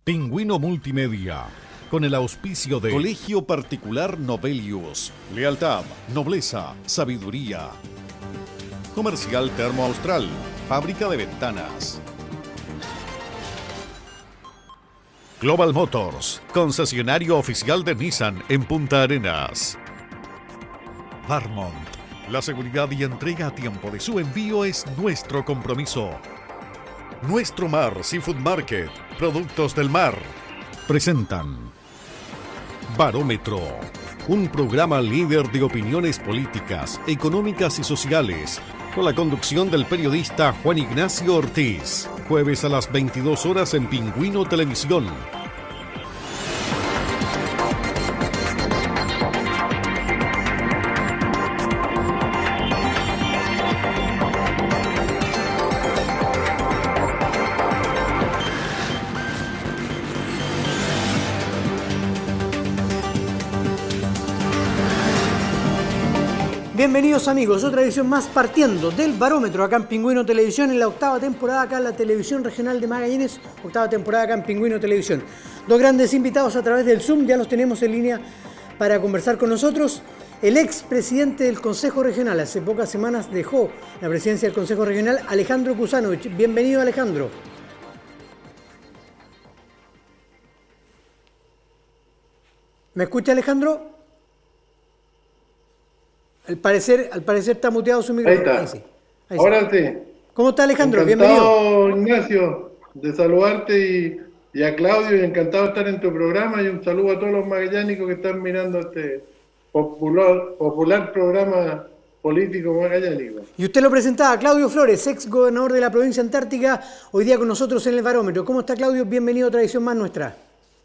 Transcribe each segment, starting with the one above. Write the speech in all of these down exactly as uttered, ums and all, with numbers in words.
Pingüino Multimedia, con el auspicio de Colegio Particular Novelius, lealtad, nobleza, sabiduría. Comercial Termo Austral, fábrica de ventanas. Global Motors, concesionario oficial de Nissan en Punta Arenas. Varmont, la seguridad y entrega a tiempo de su envío es nuestro compromiso. Nuestro Mar Seafood Market, productos del mar, presentan Barómetro, un programa líder de opiniones políticas, económicas y sociales, con la conducción del periodista Juan Ignacio Ortiz, jueves a las veintidós horas en Pingüino Televisión. Bienvenidos amigos, otra edición más partiendo del Barómetro acá en Pingüino Televisión en la octava temporada acá en la televisión regional de Magallanes, octava temporada acá en Pingüino Televisión. Dos grandes invitados a través del Zoom, ya los tenemos en línea para conversar con nosotros. El ex presidente del Consejo Regional, hace pocas semanas dejó la presidencia del Consejo Regional, Alejandro Kusanovich. Bienvenido Alejandro. ¿Me escucha Alejandro? Al parecer, al parecer está muteado su micrófono. Ahí está. Ahí sí. Ahí Ahora sí. sí. ¿Cómo está Alejandro? Encantado, Bienvenido. Ignacio, de saludarte y, y a Claudio, y encantado de estar en tu programa, y un saludo a todos los magallánicos que están mirando este popular, popular programa político magallánico. Y usted lo presentaba, Claudio Flores, ex gobernador de la provincia antártica, hoy día con nosotros en el Barómetro. ¿Cómo está Claudio? Bienvenido a otra edición más nuestra.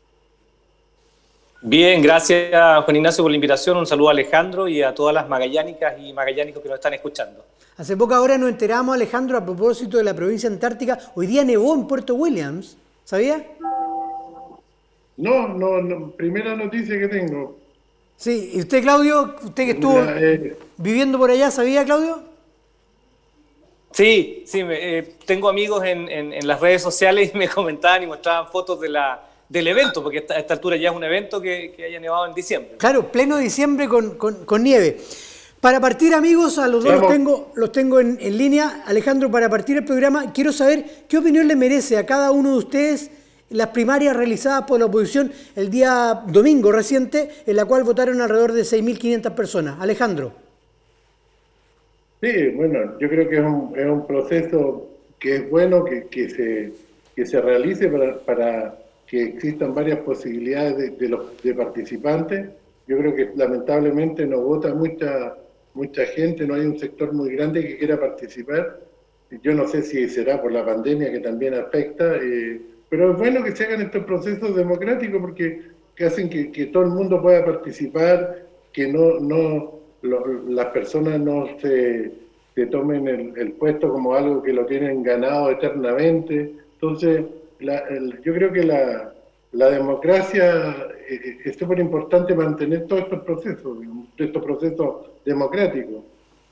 Bien, gracias Juan Ignacio por la invitación, un saludo a Alejandro y a todas las magallánicas y magallánicos que nos están escuchando. Hace pocas horas nos enteramos, Alejandro, a propósito de la provincia antártica, hoy día nevó en Puerto Williams, ¿sabía? No, no, no, primera noticia que tengo. Sí, y usted Claudio, usted que estuvo La, eh, viviendo por allá, ¿sabía Claudio? Sí, sí, me, eh, tengo amigos en, en, en las redes sociales y me comentaban y mostraban fotos de la... del evento, porque a esta altura ya es un evento que, que haya nevado en diciembre. Claro, pleno diciembre con, con, con nieve. Para partir, amigos, a los dos los tengo, los tengo en, en línea. Alejandro, para partir el programa, quiero saber qué opinión le merece a cada uno de ustedes las primarias realizadas por la oposición el día domingo reciente, en la cual votaron alrededor de seis mil quinientas personas. Alejandro. Sí, bueno, yo creo que es un, es un proceso que es bueno que, que, se, que se realice para... para que existan varias posibilidades de, de, los, de participantes. Yo creo que lamentablemente no vota mucha, mucha gente, no hay un sector muy grande que quiera participar. Yo no sé si será por la pandemia que también afecta, eh, pero es bueno que se hagan estos procesos democráticos porque que hacen que, que todo el mundo pueda participar, que no, no lo, las personas no se, se tomen el, el puesto como algo que lo tienen ganado eternamente. Entonces, La, el, yo creo que la, la democracia eh, es súper importante mantener todos estos procesos, estos procesos democráticos.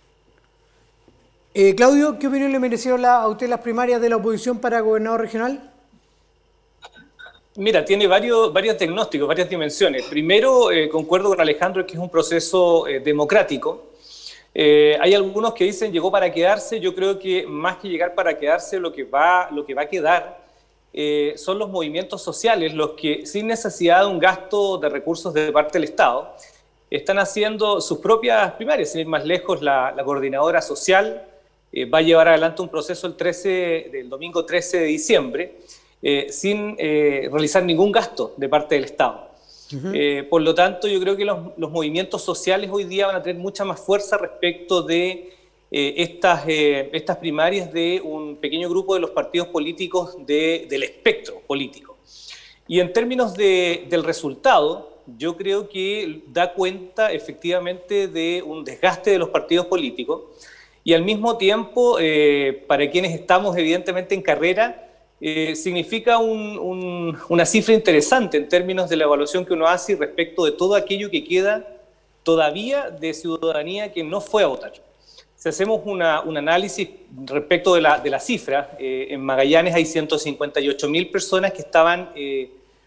Eh, Claudio, ¿qué opinión le merecieron la, a usted las primarias de la oposición para gobernador regional? Mira, tiene varios, varios diagnósticos, varias dimensiones. Primero, eh, concuerdo con Alejandro que es un proceso eh, democrático. Eh, hay algunos que dicen llegó para quedarse. Yo creo que más que llegar para quedarse, lo que va, lo que va a quedar Eh, son los movimientos sociales los que, sin necesidad de un gasto de recursos de parte del Estado, están haciendo sus propias primarias. Sin ir más lejos, la, la coordinadora social eh, va a llevar adelante un proceso el, trece, del domingo trece de diciembre eh, sin eh, realizar ningún gasto de parte del Estado. Uh-huh. eh, por lo tanto, yo creo que los, los movimientos sociales hoy día van a tener mucha más fuerza respecto de Eh, estas, eh, estas primarias de un pequeño grupo de los partidos políticos de, del espectro político. Y en términos de, del resultado, yo creo que da cuenta efectivamente de un desgaste de los partidos políticos y al mismo tiempo, eh, para quienes estamos evidentemente en carrera, eh, significa un, un, una cifra interesante en términos de la evaluación que uno hace respecto de todo aquello que queda todavía de ciudadanía que no fue a votar. Si hacemos una, un análisis respecto de la, de la cifra, eh, en Magallanes hay ciento cincuenta y ocho mil personas que estaban eh,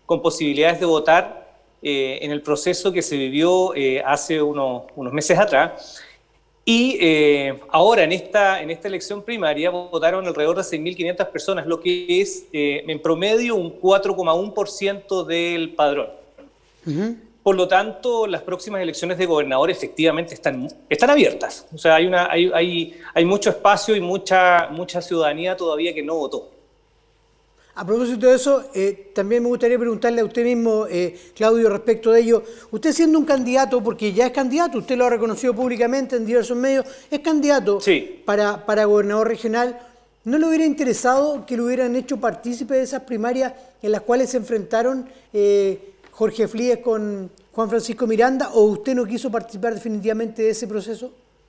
con posibilidades de votar eh, en el proceso que se vivió eh, hace unos, unos meses atrás. Y eh, ahora, en esta, en esta elección primaria, votaron alrededor de seis mil quinientas personas, lo que es eh, en promedio un cuatro coma uno por ciento del padrón. Uh-huh. Por lo tanto, las próximas elecciones de gobernador efectivamente están, están abiertas. O sea, hay, una, hay, hay, hay mucho espacio y mucha, mucha ciudadanía todavía que no votó. A propósito de eso, eh, también me gustaría preguntarle a usted mismo, eh, Claudio, respecto de ello. Usted siendo un candidato, porque ya es candidato, usted lo ha reconocido públicamente en diversos medios, es candidato sí. para, para gobernador regional. ¿No le hubiera interesado que lo hubieran hecho partícipe de esas primarias en las cuales se enfrentaron eh, Jorge Flies con Juan Francisco Miranda, o usted no quiso participar definitivamente de ese proceso?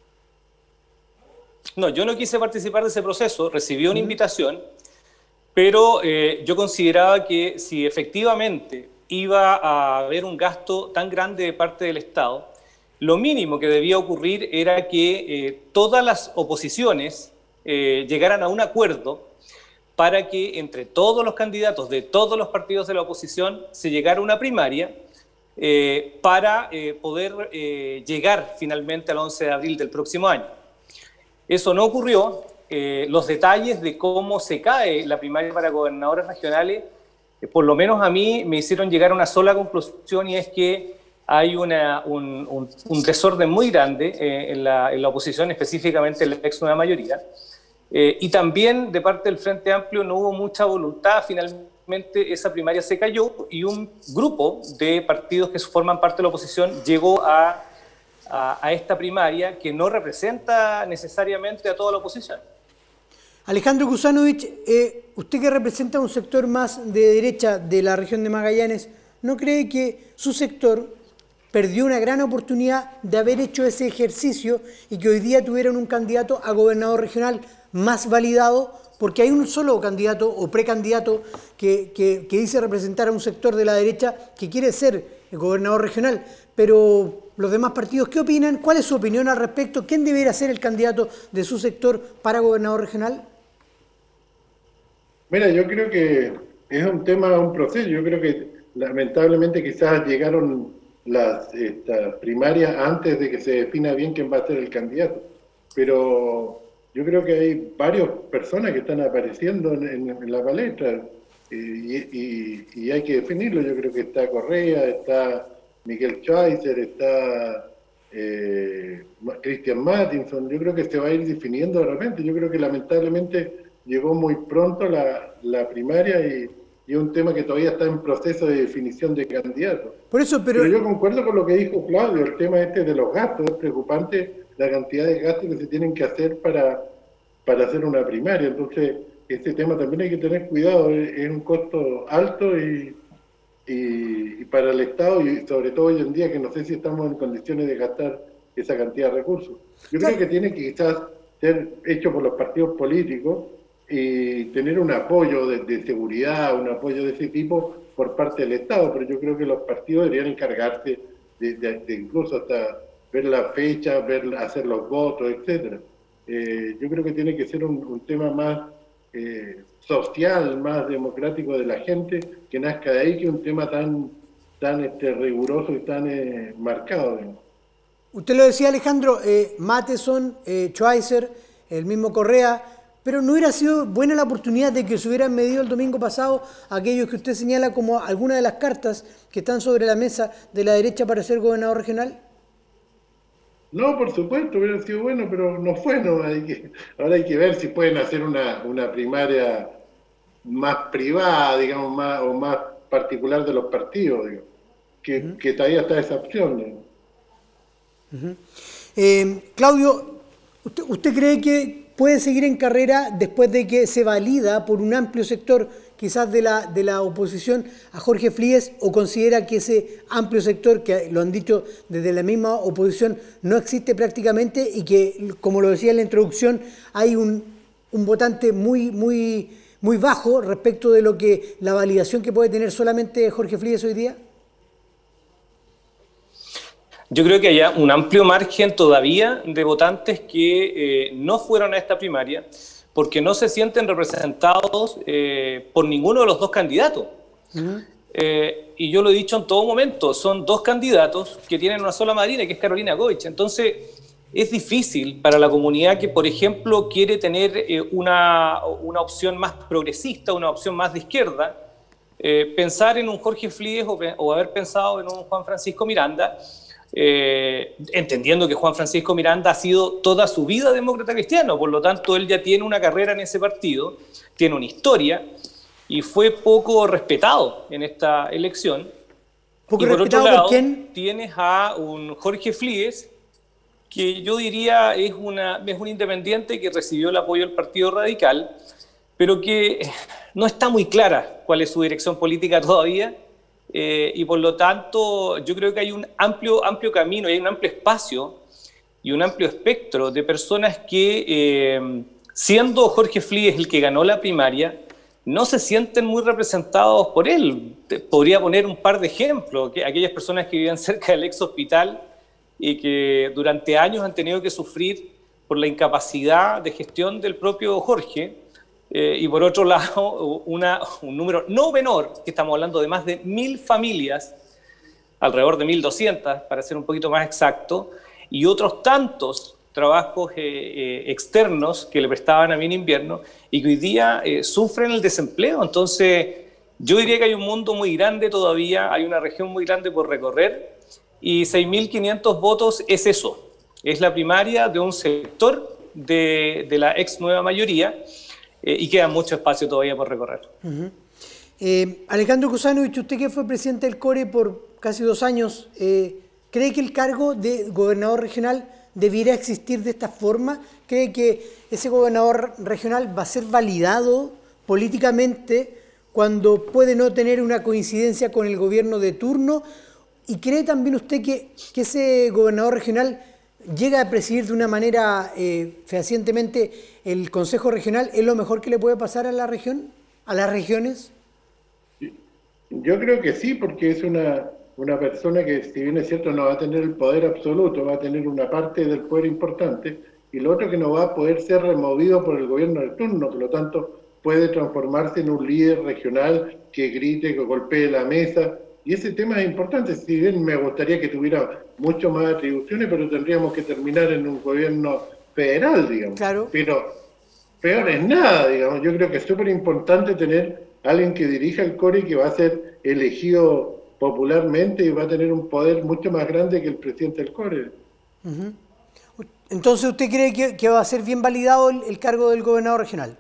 No, yo no quise participar de ese proceso, recibí una uh-huh. invitación, pero eh, yo consideraba que si efectivamente iba a haber un gasto tan grande de parte del Estado, lo mínimo que debía ocurrir era que eh, todas las oposiciones eh, llegaran a un acuerdo para que entre todos los candidatos de todos los partidos de la oposición se llegara a una primaria eh, para eh, poder eh, llegar finalmente al once de abril del próximo año. Eso no ocurrió. Eh, los detalles de cómo se cae la primaria para gobernadores regionales, eh, por lo menos a mí me hicieron llegar a una sola conclusión, y es que hay una, un, un, un desorden muy grande eh, en, la, en la oposición, específicamente en la ex nueva mayoría. Eh, y también de parte del Frente Amplio no hubo mucha voluntad. Finalmente esa primaria se cayó y un grupo de partidos que forman parte de la oposición llegó a, a, a esta primaria que no representa necesariamente a toda la oposición. Alejandro Kusanovich, eh, usted que representa un sector más de derecha de la región de Magallanes, ¿no cree que su sector perdió una gran oportunidad de haber hecho ese ejercicio y que hoy día tuvieran un candidato a gobernador regional más validado? Porque hay un solo candidato o precandidato que, que, que dice representar a un sector de la derecha que quiere ser el gobernador regional, pero los demás partidos, ¿qué opinan? ¿Cuál es su opinión al respecto? ¿Quién debería ser el candidato de su sector para gobernador regional? Mira, yo creo que es un tema, un proceso. Yo creo que lamentablemente quizás llegaron las estas primarias antes de que se defina bien quién va a ser el candidato. Pero yo creo que hay varias personas que están apareciendo en, en, en la palestra y, y, y hay que definirlo. Yo creo que está Correa, está Miguel Schweizer, está eh, Cristian Mattinson. Yo creo que se va a ir definiendo de repente. Yo creo que lamentablemente llegó muy pronto la, la primaria y, y es un tema que todavía está en proceso de definición de candidatos. Por eso, pero... pero yo concuerdo con lo que dijo Claudio, el tema este de los gastos. Es preocupante la cantidad de gastos que se tienen que hacer para, para hacer una primaria. Entonces, este tema también hay que tener cuidado. Es, es un costo alto y, y, y para el Estado, y sobre todo hoy en día que no sé si estamos en condiciones de gastar esa cantidad de recursos. Yo creo que tiene que quizás ser hecho por los partidos políticos y tener un apoyo de, de seguridad, un apoyo de ese tipo por parte del Estado, pero yo creo que los partidos deberían encargarse de, de, de incluso hasta ver la fecha, ver, hacer los votos, etcétera. Eh, yo creo que tiene que ser un, un tema más eh, social, más democrático de la gente, que nazca de ahí, que un tema tan, tan este, riguroso y tan eh, marcado. ¿no? Usted lo decía, Alejandro, eh, Mattinson, eh, Schweizer, el mismo Correa, pero ¿no hubiera sido buena la oportunidad de que se hubieran medido el domingo pasado aquellos que usted señala como algunas de las cartas que están sobre la mesa de la derecha para ser gobernador regional? No, por supuesto, hubiera sido bueno, pero no fue. No, hay que, ahora hay que ver si pueden hacer una, una primaria más privada, digamos, más, o más particular de los partidos, digamos, que, uh-huh. que todavía está esa opción. ¿no? Uh-huh. eh, Claudio, ¿usted, ¿usted cree que puede seguir en carrera después de que se valida por un amplio sector quizás de la, de la oposición a Jorge Flies, o considera que ese amplio sector, que lo han dicho desde la misma oposición, no existe prácticamente y que, como lo decía en la introducción, hay un, un votante muy, muy, muy bajo respecto de lo que la validación que puede tener solamente Jorge Flies hoy día? Yo creo que hay un amplio margen todavía de votantes que eh, no fueron a esta primaria porque no se sienten representados eh, por ninguno de los dos candidatos. Uh-huh. Eh, y yo lo he dicho en todo momento, son dos candidatos que tienen una sola madrina, que es Carolina Goich. Entonces, es difícil para la comunidad que, por ejemplo, quiere tener eh, una, una opción más progresista, una opción más de izquierda, eh, pensar en un Jorge Flies o, o haber pensado en un Juan Francisco Miranda, eh, entendiendo que Juan Francisco Miranda ha sido toda su vida demócrata cristiano, por lo tanto, él ya tiene una carrera en ese partido, tiene una historia, y fue poco respetado en esta elección. ¿Poco y por respetado otro lado, por quién? Tienes a un Jorge Flies, que yo diría es, una, es un independiente que recibió el apoyo del Partido Radical, pero que no está muy clara cuál es su dirección política todavía, eh, y por lo tanto yo creo que hay un amplio, amplio camino, hay un amplio espacio y un amplio espectro de personas que, eh, siendo Jorge Flies el que ganó la primaria, no se sienten muy representados por él. Te podría poner un par de ejemplos, que aquellas personas que vivían cerca del ex hospital y que durante años han tenido que sufrir por la incapacidad de gestión del propio Jorge, eh, y por otro lado una, un número no menor, que estamos hablando de más de mil familias, alrededor de mil doscientas para ser un poquito más exacto, y otros tantos trabajos eh, eh, externos que le prestaban a Bien Invierno y que hoy día eh, sufren el desempleo. Entonces yo diría que hay un mundo muy grande todavía, hay una región muy grande por recorrer, y seis mil quinientos votos es eso, es la primaria de un sector de, de la ex nueva mayoría, eh, y queda mucho espacio todavía por recorrer. Uh-huh. eh, Alejandro Kuzanovich, usted que fue presidente del CORE por casi dos años, eh, ¿cree que el cargo de gobernador regional debiera existir de esta forma? ¿Cree que ese gobernador regional va a ser validado políticamente cuando puede no tener una coincidencia con el gobierno de turno? ¿Y cree también usted que, que ese gobernador regional llega a presidir de una manera eh, fehacientemente el Consejo Regional? ¿Es lo mejor que le puede pasar a la región, a las regiones? Yo creo que sí, porque es una, una persona que, si bien es cierto, no va a tener el poder absoluto, va a tener una parte del poder importante, y lo otro que no va a poder ser removido por el gobierno de turno, por lo tanto puede transformarse en un líder regional que grite, que golpee la mesa. Y ese tema es importante, si bien me gustaría que tuviera mucho más atribuciones, pero tendríamos que terminar en un gobierno federal, digamos. Claro. Pero peor es nada, digamos. Yo creo que es súper importante tener alguien que dirija el CORE y que va a ser elegido popularmente y va a tener un poder mucho más grande que el presidente del CORE. Uh-huh. Entonces, ¿usted cree que, que va a ser bien validado el, el cargo del gobernador regional?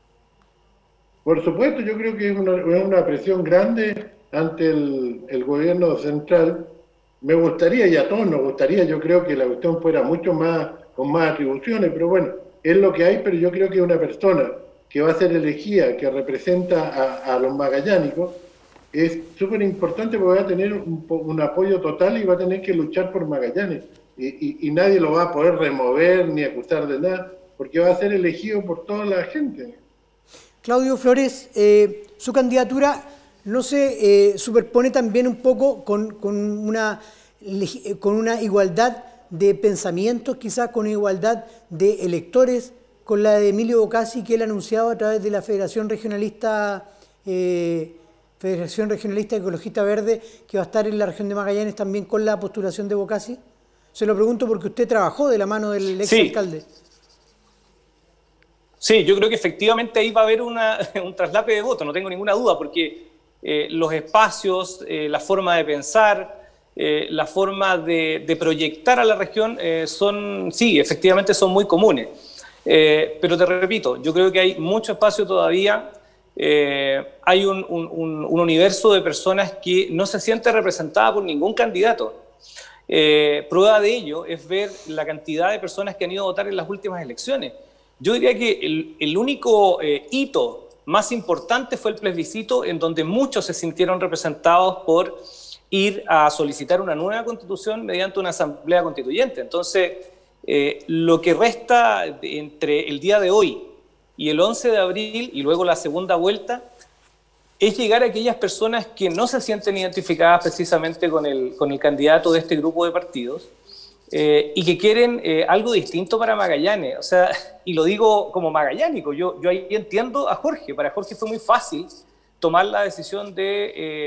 Por supuesto, yo creo que es una, es una presión grande ante el, el gobierno central. Me gustaría, y a todos nos gustaría, yo creo que la cuestión fuera mucho más, con más atribuciones, pero bueno, es lo que hay. Pero yo creo que una persona que va a ser elegida, que representa a, a los magallánicos, es súper importante porque va a tener un, un apoyo total y va a tener que luchar por Magallanes, y, y, y nadie lo va a poder remover ni acusar de nada, porque va a ser elegido por toda la gente. Claudio Flores, eh, su candidatura no se eh, superpone también un poco con, con, una, con una igualdad de pensamientos, quizás con igualdad de electores, con la de Emilio Boccassi, que él ha anunciado a través de la Federación Regionalista, eh, Federación Regionalista Ecologista Verde, que va a estar en la región de Magallanes también con la postulación de Boccassi? Se lo pregunto porque usted trabajó de la mano del ex alcalde. Sí. Sí, yo creo que efectivamente ahí va a haber una, un traslape de votos, no tengo ninguna duda, porque eh, los espacios, eh, la forma de pensar, eh, la forma de, de proyectar a la región eh, son, sí, efectivamente son muy comunes. Eh, pero te repito, yo creo que hay mucho espacio todavía, eh, hay un, un, un universo de personas que no se siente representada por ningún candidato. Eh, prueba de ello es ver la cantidad de personas que han ido a votar en las últimas elecciones. Yo diría que el, el único eh, hito más importante fue el plebiscito, en donde muchos se sintieron representados por ir a solicitar una nueva constitución mediante una asamblea constituyente. Entonces, eh, lo que resta de, entre el día de hoy y el once de abril, y luego la segunda vuelta, es llegar a aquellas personas que no se sienten identificadas precisamente con el, con el candidato de este grupo de partidos, Eh, y que quieren eh, algo distinto para Magallanes. O sea, y lo digo como magallánico, yo, yo ahí entiendo a Jorge. Para Jorge fue muy fácil tomar la decisión de eh,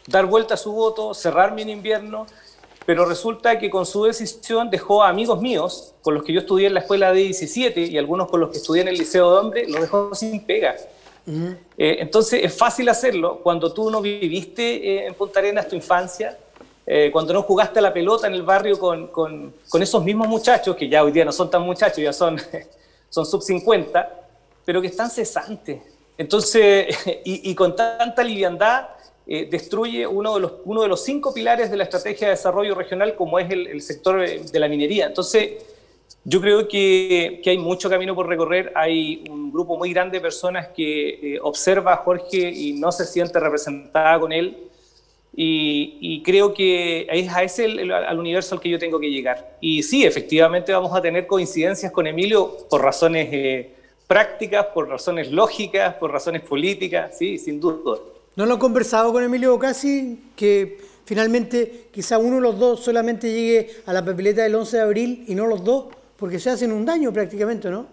dar vuelta a su voto, cerrarme en invierno, pero resulta que con su decisión dejó a amigos míos, con los que yo estudié en la escuela de diecisiete y algunos con los que estudié en el Liceo de Hombres, los dejó sin pega. Uh-huh. eh, entonces es fácil hacerlo cuando tú no viviste eh, en Punta Arenas tu infancia, eh, cuando no jugaste a la pelota en el barrio con, con, con esos mismos muchachos, que ya hoy día no son tan muchachos, ya son, son sub cincuenta, pero que están cesantes. Entonces, y, y con tanta liviandad, eh, destruye uno de, los, uno de los cinco pilares de la estrategia de desarrollo regional, como es el, el sector de la minería. Entonces, yo creo que, que hay mucho camino por recorrer. Hay un grupo muy grande de personas que eh, observa a Jorge y no se siente representada con él. Y, y creo que es a ese el, el, al universo al que yo tengo que llegar. Y sí, efectivamente vamos a tener coincidencias con Emilio por razones eh, prácticas, por razones lógicas, por razones políticas, sí, sin duda. ¿No lo han conversado con Emilio Bocasi, que finalmente quizá uno de los dos solamente llegue a la papeleta del once de abril y no los dos? Porque se hacen un daño prácticamente, ¿no?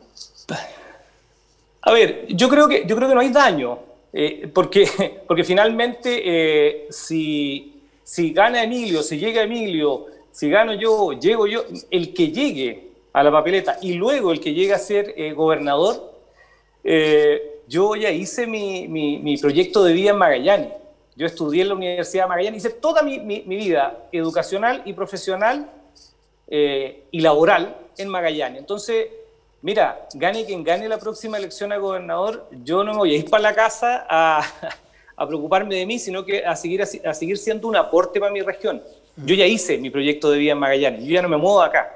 A ver, yo creo que, yo creo que no hay daño, eh, porque, porque finalmente eh, si, si gana Emilio, si llega Emilio, si gano yo, llego yo, el que llegue a la papeleta y luego el que llegue a ser eh, gobernador, eh, yo ya hice mi, mi, mi proyecto de vida en Magallanes. Yo estudié en la Universidad de Magallanes, hice toda mi, mi, mi vida educacional y profesional eh, y laboral en Magallanes. Entonces, mira, gane quien gane la próxima elección a gobernador, yo no me voy a ir para la casa a, a preocuparme de mí, sino que a seguir, a, a seguir siendo un aporte para mi región. Yo ya hice mi proyecto de vida en Magallanes, yo ya no me muevo acá.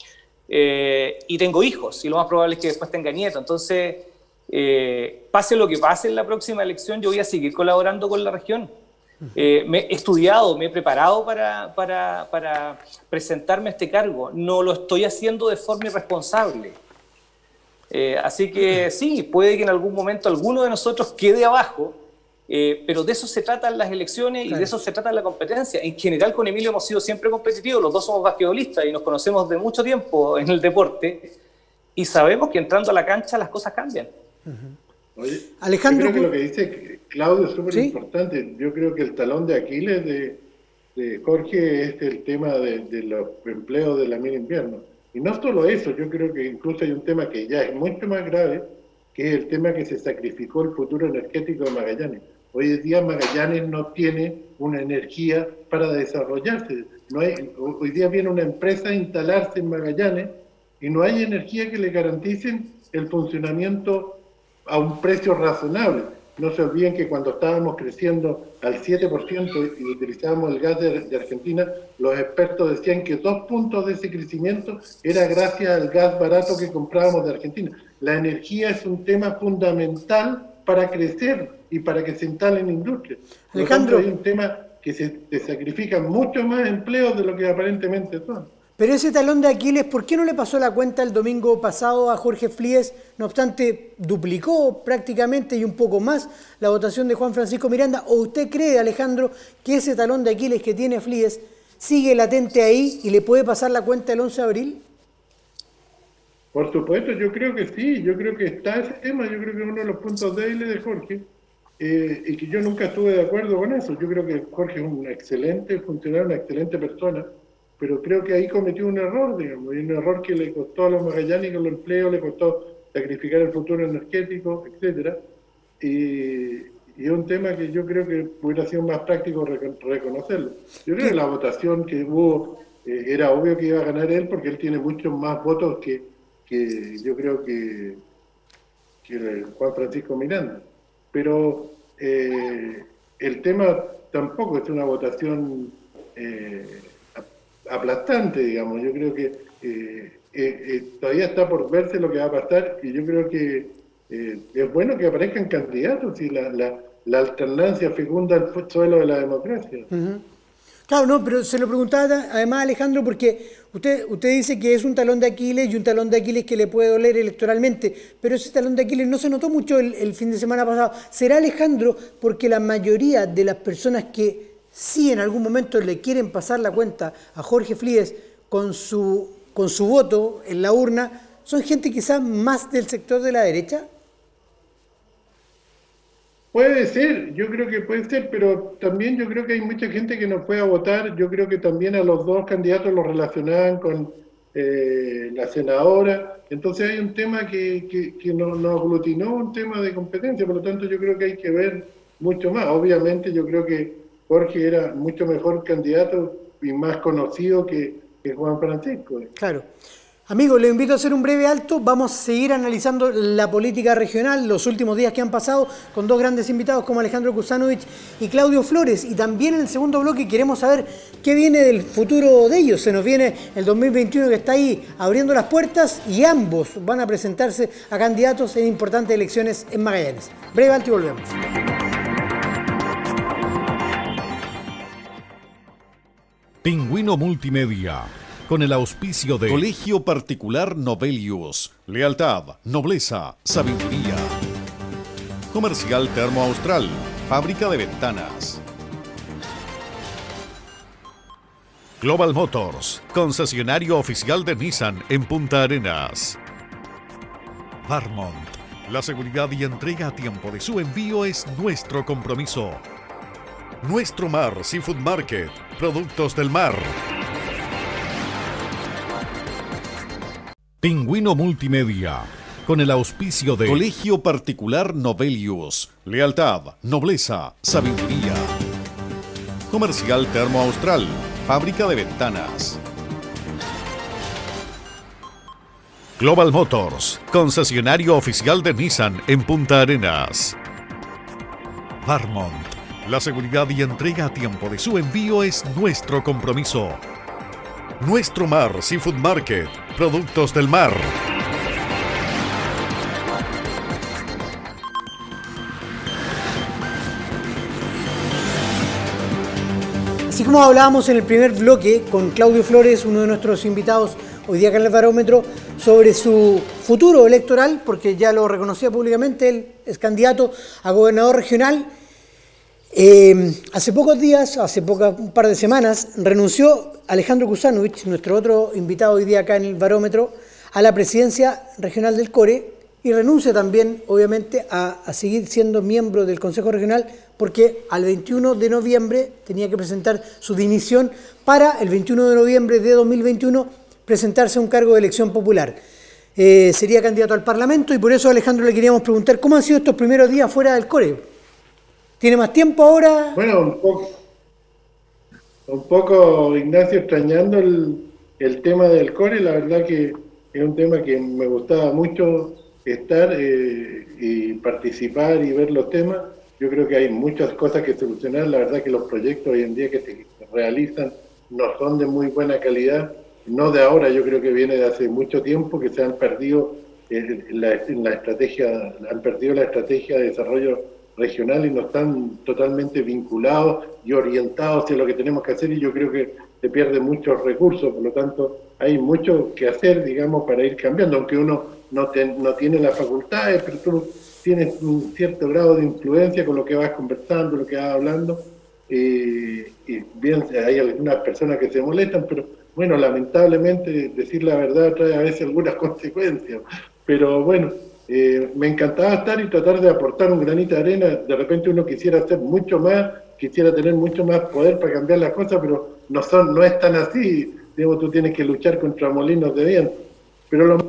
Eh, y tengo hijos, y lo más probable es que después tenga nietos. Entonces, eh, pase lo que pase en la próxima elección, yo voy a seguir colaborando con la región. Eh, me he estudiado, me he preparado para, para, para presentarme a este cargo. No lo estoy haciendo de forma irresponsable. Eh, así que sí, puede que en algún momento alguno de nosotros quede abajo, eh, pero de eso se tratan las elecciones, claro, y de eso se trata la competencia. En general con Emilio hemos sido siempre competitivos, los dos somos basquetbolistas y nos conocemos de mucho tiempo en el deporte y sabemos que entrando a la cancha las cosas cambian. Uh-huh. Oye, Alejandro, yo creo que lo que dice Claudio es súper importante. ¿Sí? Yo creo que el talón de Aquiles de, de Jorge es el tema de, de los empleos de la mina invierno. Y no solo eso, yo creo que incluso hay un tema que ya es mucho más grave, que es el tema que se sacrificó el futuro energético de Magallanes. Hoy en día Magallanes no tiene una energía para desarrollarse. No hay, hoy día viene una empresa a instalarse en Magallanes y no hay energía que le garanticen el funcionamiento a un precio razonable. No se olviden que cuando estábamos creciendo al siete por ciento y utilizábamos el gas de, de Argentina, los expertos decían que dos puntos de ese crecimiento era gracias al gas barato que comprábamos de Argentina. La energía es un tema fundamental para crecer y para que se instalen industrias. Alejandro, hay un tema que se, se sacrifican mucho más empleos de lo que aparentemente son. Pero ese talón de Aquiles, ¿por qué no le pasó la cuenta el domingo pasado a Jorge Flies? No obstante, duplicó prácticamente y un poco más la votación de Juan Francisco Miranda. ¿O usted cree, Alejandro, que ese talón de Aquiles que tiene Flies sigue latente ahí y le puede pasar la cuenta el once de abril? Por supuesto, yo creo que sí. Yo creo que está ese tema. Yo creo que es uno de los puntos débiles de Jorge. Eh, y que yo nunca estuve de acuerdo con eso. Yo creo que Jorge es un excelente funcionario, una excelente persona. Pero creo que ahí cometió un error, digamos, y un error que le costó a los magallánicos los empleos, le costó sacrificar el futuro energético, etcétera. Y, y es un tema que yo creo que hubiera sido más práctico reconocerlo. Yo creo que la votación que hubo, eh, era obvio que iba a ganar él, porque él tiene muchos más votos que, que yo creo que, que Juan Francisco Miranda. Pero eh, el tema tampoco es una votación Eh, aplastante, digamos. Yo creo que eh, eh, eh, todavía está por verse lo que va a pasar y yo creo que eh, es bueno que aparezcan candidatos y la, la, la alternancia fecunda el suelo de la democracia. Uh-huh. Claro, no, pero se lo preguntaba además, Alejandro, porque usted, usted dice que es un talón de Aquiles y un talón de Aquiles que le puede doler electoralmente, pero ese talón de Aquiles no se notó mucho el, el fin de semana pasado. ¿Será, Alejandro, porque la mayoría de las personas que si en algún momento le quieren pasar la cuenta a Jorge Flies con su, con su voto en la urna, son gente quizás más del sector de la derecha? Puede ser, yo creo que puede ser, pero también yo creo que hay mucha gente que no fue a votar. Yo creo que también a los dos candidatos los relacionaban con eh, la senadora. Entonces hay un tema que, que, que nos no aglutinó, un tema de competencia. Por lo tanto, yo creo que hay que ver mucho más. Obviamente, yo creo que Jorge era mucho mejor candidato y más conocido que, que Juan Francisco. Claro. Amigos, les invito a hacer un breve alto. Vamos a seguir analizando la política regional, los últimos días que han pasado, con dos grandes invitados como Alejandro Kusanovich y Claudio Flores. Y también en el segundo bloque queremos saber qué viene del futuro de ellos. Se nos viene el dos mil veintiuno que está ahí abriendo las puertas y ambos van a presentarse a candidatos en importantes elecciones en Magallanes. Breve alto y volvemos. Pingüino Multimedia, con el auspicio de Colegio Particular Novelius. Lealtad, nobleza, sabiduría. Comercial Termo Austral, fábrica de ventanas. Global Motors, concesionario oficial de Nissan en Punta Arenas. Varmont, la seguridad y entrega a tiempo de su envío es nuestro compromiso. Nuestro Mar Seafood Market, productos del mar. Pingüino Multimedia, con el auspicio de Colegio Particular Novelius. Lealtad, nobleza, sabiduría. Comercial Termo Austral, fábrica de ventanas. Global Motors, concesionario oficial de Nissan en Punta Arenas. Varmont, la seguridad y entrega a tiempo de su envío es nuestro compromiso. Nuestro Mar Seafood Market, productos del mar. Así como hablábamos en el primer bloque con Claudio Flores, uno de nuestros invitados hoy día acá en el Barómetro, sobre su futuro electoral, porque ya lo reconocía públicamente, él es candidato a gobernador regional. Eh, hace pocos días, hace poca, un par de semanas, renunció Alejandro Kusanovich, nuestro otro invitado hoy día acá en el Barómetro, a la presidencia regional del CORE y renuncia también, obviamente, a, a seguir siendo miembro del Consejo Regional porque al veintiuno de noviembre tenía que presentar su dimisión para el veintiuno de noviembre de dos mil veintiuno presentarse a un cargo de elección popular. Eh, sería candidato al Parlamento y por eso, Alejandro, le queríamos preguntar cómo han sido estos primeros días fuera del CORE. ¿Tiene más tiempo ahora? Bueno, un poco, un poco Ignacio, extrañando el, el tema del CORE. La verdad que es un tema que me gustaba mucho estar eh, y participar y ver los temas. Yo creo que hay muchas cosas que solucionar. La verdad que los proyectos hoy en día que se realizan no son de muy buena calidad. No de ahora, yo creo que viene de hace mucho tiempo, que se han perdido en la, en la estrategia, han perdido la estrategia de desarrollo regional y no están totalmente vinculados y orientados hacia lo que tenemos que hacer, y yo creo que se pierden muchos recursos. Por lo tanto hay mucho que hacer, digamos, para ir cambiando, aunque uno no, te, no tiene las facultades, pero tú tienes un cierto grado de influencia con lo que vas conversando, lo que vas hablando, eh, y bien, hay algunas personas que se molestan, pero bueno, lamentablemente decir la verdad trae a veces algunas consecuencias, pero bueno, Eh, me encantaba estar y tratar de aportar un granito de arena. De repente uno quisiera hacer mucho más, quisiera tener mucho más poder para cambiar las cosas, pero no son, no es tan así. Digamos, tú tienes que luchar contra molinos de viento. Pero lo...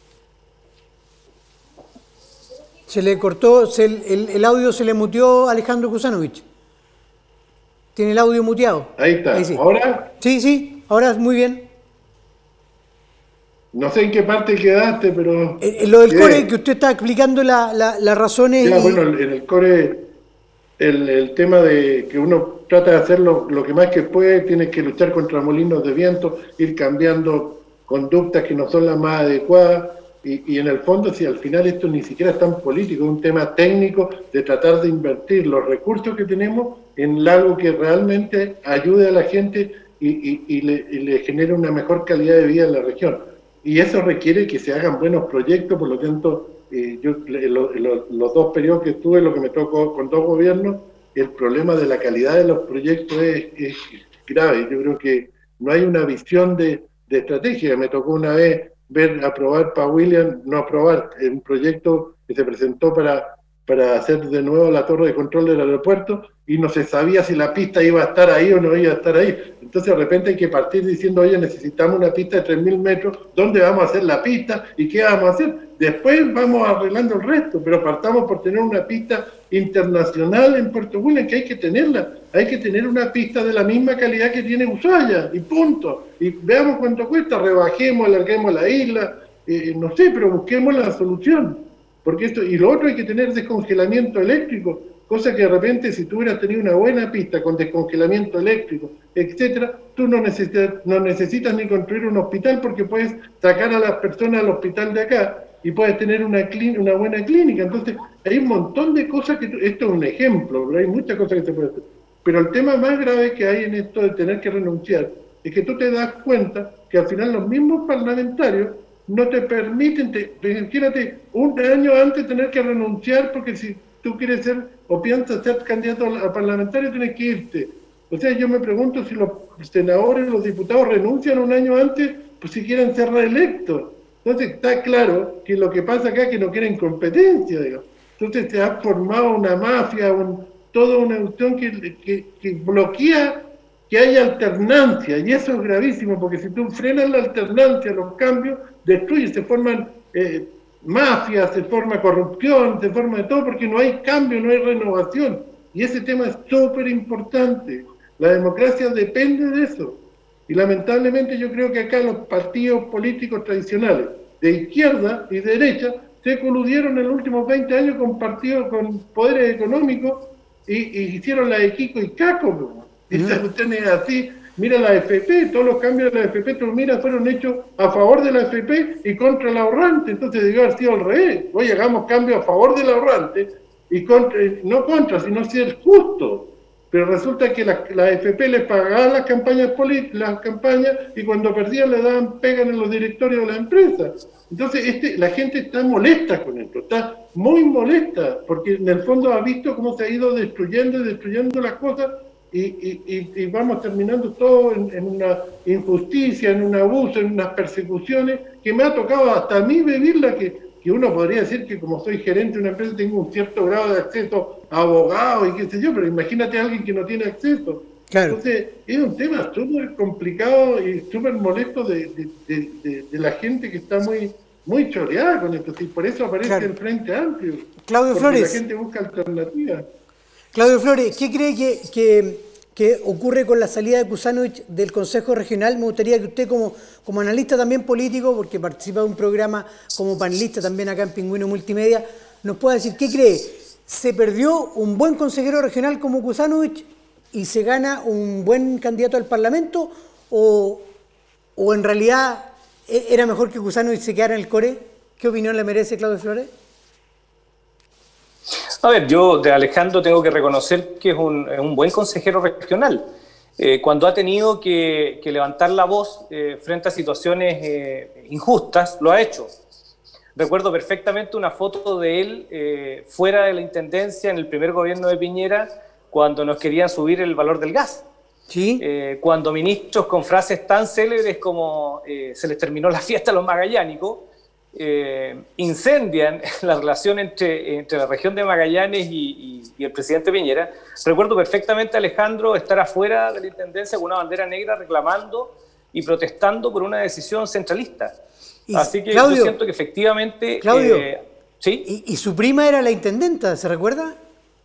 Se le cortó, se, el, el audio se le muteó a Alejandro Kusanovich. Tiene el audio muteado. Ahí está. Ahí sí. ¿Ahora? Sí, sí, ahora muy bien. No sé en qué parte quedaste, pero... En lo del ¿qué? CORE, que usted está explicando la, la, las razones... Ya, y... bueno, en el CORE, el, el tema de que uno trata de hacer lo, lo que más que puede, tiene que luchar contra molinos de viento, ir cambiando conductas que no son las más adecuadas, y, y en el fondo, si al final esto ni siquiera es tan político, es un tema técnico de tratar de invertir los recursos que tenemos en algo que realmente ayude a la gente y, y, y, le, y le genere una mejor calidad de vida en la región. Y eso requiere que se hagan buenos proyectos. Por lo tanto, eh, yo lo, lo, los dos periodos que estuve, lo que me tocó con dos gobiernos, el problema de la calidad de los proyectos es, es grave. Yo creo que no hay una visión de, de estrategia. Me tocó una vez ver aprobar para William, no aprobar, un proyecto que se presentó para, para hacer de nuevo la torre de control del aeropuerto y no se sabía si la pista iba a estar ahí o no iba a estar ahí. Entonces de repente hay que partir diciendo, oye, necesitamos una pista de tres mil metros, ¿dónde vamos a hacer la pista y qué vamos a hacer? Después vamos arreglando el resto, pero partamos por tener una pista internacional en Puerto Williams, que hay que tenerla, hay que tener una pista de la misma calidad que tiene Ushuaia, y punto. Y veamos cuánto cuesta, rebajemos, alarguemos la isla, eh, no sé, pero busquemos la solución. Porque esto, y lo otro, hay que tener descongelamiento eléctrico, cosa que de repente si tú hubieras tenido una buena pista con descongelamiento eléctrico, etcétera, tú no necesitas, no necesitas ni construir un hospital porque puedes sacar a las personas al hospital de acá y puedes tener una, una buena clínica. Entonces hay un montón de cosas que, esto es un ejemplo, pero hay muchas cosas que se pueden hacer. Pero el tema más grave que hay en esto de tener que renunciar es que tú te das cuenta que al final los mismos parlamentarios no te permiten, te, imagínate, un año antes tener que renunciar porque si tú quieres ser o piensas ser candidato a parlamentario tienes que irte. O sea, yo me pregunto si los senadores, los diputados renuncian un año antes, pues si quieren ser reelectos. Entonces está claro que lo que pasa acá es que no quieren competencia, digamos. Entonces se ha formado una mafia, un, toda una cuestión que, que, que bloquea que haya alternancia, y eso es gravísimo, porque si tú frenas la alternancia, los cambios, destruyes, se forman eh, mafias, se forma corrupción, se forma de todo, porque no hay cambio, no hay renovación, y ese tema es súper importante. La democracia depende de eso, y lamentablemente yo creo que acá los partidos políticos tradicionales, de izquierda y derecha, se coludieron en los últimos veinte años con partidos con poderes económicos, y, y hicieron la de Kiko y Caco, ¿no? Y esa cuestión es así. Mira la A F P, todos los cambios de la A F P, tú mira, fueron hechos a favor de la A F P y contra el ahorrante. Entonces debió haber sido al revés. Hoy hagamos cambios a favor del ahorrante, y contra, no contra, sino ser justo. Pero resulta que la, la A F P les pagaba las campañas políticas, las campañas, y cuando perdían le daban pegan en los directorios de la empresa. Entonces este, la gente está molesta con esto, está muy molesta, porque en el fondo ha visto cómo se ha ido destruyendo y destruyendo las cosas. Y, y, y vamos terminando todo en, en una injusticia, en un abuso, en unas persecuciones que me ha tocado hasta a mí vivirla, que, que uno podría decir que como soy gerente de una empresa tengo un cierto grado de acceso a abogados y qué sé yo, pero imagínate a alguien que no tiene acceso. Claro. Entonces es un tema súper complicado y súper molesto de, de, de, de, de la gente que está muy, muy choreada con esto, y por eso aparece claro. el Frente Amplio. Claudio Flores. La gente busca alternativas. Claudio Flores, ¿qué cree que, que, que ocurre con la salida de Kuzanovich del Consejo Regional? Me gustaría que usted, como, como analista también político, porque participa de un programa como panelista también acá en Pingüino Multimedia, nos pueda decir qué cree. ¿Se perdió un buen consejero regional como Kuzanovich y se gana un buen candidato al Parlamento? ¿O, o en realidad era mejor que Kuzanovich se quedara en el core? ¿Qué opinión le merece Claudio Flores? A ver, yo de Alejandro tengo que reconocer que es un, es un buen consejero regional. Eh, cuando ha tenido que, que levantar la voz eh, frente a situaciones eh, injustas, lo ha hecho. Recuerdo perfectamente una foto de él eh, fuera de la Intendencia en el primer gobierno de Piñera, cuando nos querían subir el valor del gas. ¿Sí? Eh, cuando ministros con frases tan célebres como eh, se les terminó la fiesta a los magallánicos, Eh, incendian la relación entre, entre la región de Magallanes y, y, y el presidente Piñera. Recuerdo perfectamente a Alejandro estar afuera de la Intendencia con una bandera negra reclamando y protestando por una decisión centralista. Y, Así que Claudio, yo siento que efectivamente... Claudio, eh, ¿sí? y, y su prima era la intendenta, ¿se recuerda?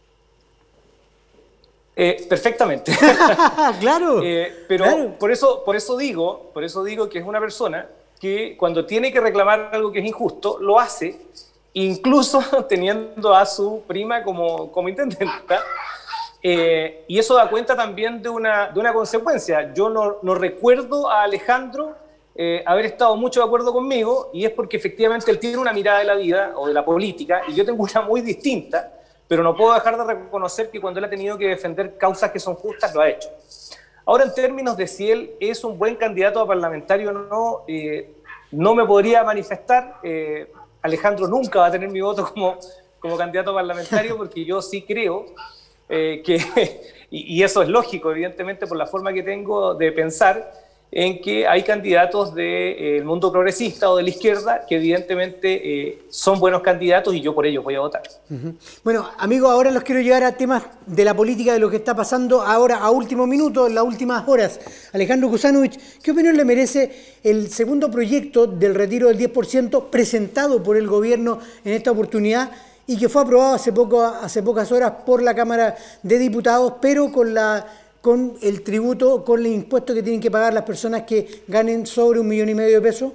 Eh, perfectamente. Claro. eh, pero claro. Por, eso, por, eso digo, por eso digo que es una persona que cuando tiene que reclamar algo que es injusto, lo hace, incluso teniendo a su prima como, como intendenta, eh, y eso da cuenta también de una, de una consecuencia. Yo no, no recuerdo a Alejandro eh, haber estado mucho de acuerdo conmigo, y es porque efectivamente él tiene una mirada de la vida o de la política, y yo tengo una muy distinta, pero no puedo dejar de reconocer que cuando él ha tenido que defender causas que son justas, lo ha hecho. Ahora, en términos de si él es un buen candidato a parlamentario o no, eh, no me podría manifestar. Eh, Alejandro nunca va a tener mi voto como, como candidato a parlamentario, porque yo sí creo eh, que, y, y eso es lógico, evidentemente, por la forma que tengo de pensar, en que hay candidatos del mundo progresista o de la izquierda que evidentemente eh, son buenos candidatos y yo por ellos voy a votar. Uh-huh. Bueno, amigos, ahora los quiero llevar a temas de la política, de lo que está pasando ahora a último minuto, en las últimas horas. Alejandro Kuzanovich, ¿qué opinión le merece el segundo proyecto del retiro del diez por ciento presentado por el gobierno en esta oportunidad y que fue aprobado hace, poco, hace pocas horas por la Cámara de Diputados, pero con la... con el tributo, con el impuesto que tienen que pagar las personas que ganen sobre un millón y medio de pesos?